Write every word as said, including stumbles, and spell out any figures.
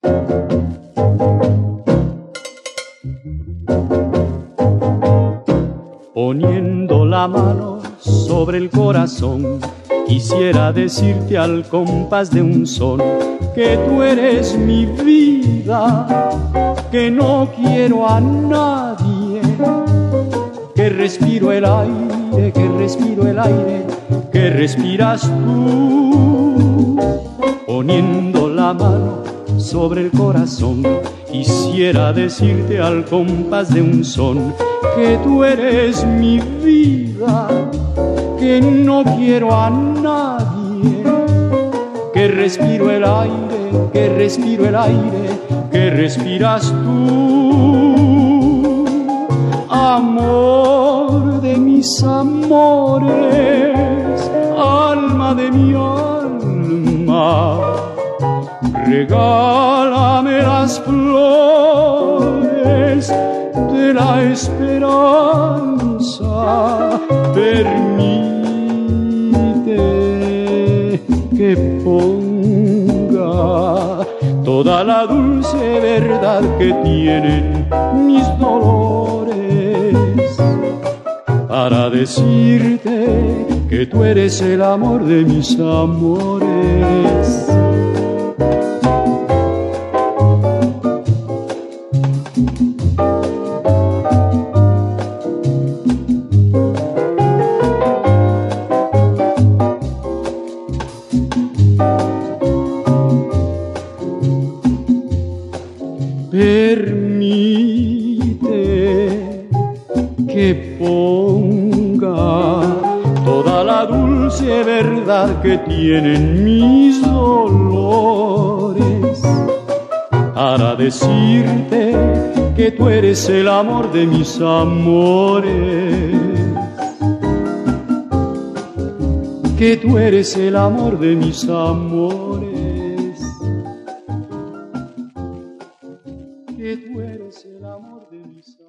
Poniendo la mano sobre el corazón, quisiera decirte al compás de un son que tú eres mi vida, que no quiero a nadie, que respiro el aire, que respiro el aire, que respiras tú. Poniendo la mano sobre el corazón, quisiera decirte al compás de un son que tú eres mi vida, que no quiero a nadie, que respiro el aire, que respiro el aire, que respiras tú. Amor de mis amores, alma de mi alma, regálame las flores de la esperanza, permite que ponga toda la dulce verdad que tienen mis dolores, para decirte que tú eres el amor de mis amores. Permite que ponga toda la dulce verdad que tienen mis dolores, para decirte que tú eres el amor de mis amores, que tú eres el amor de mis amores, que tú eres el amor de mis amores.